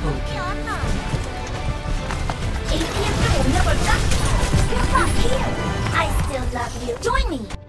APM 좀 올려볼까? I still love you. Join me.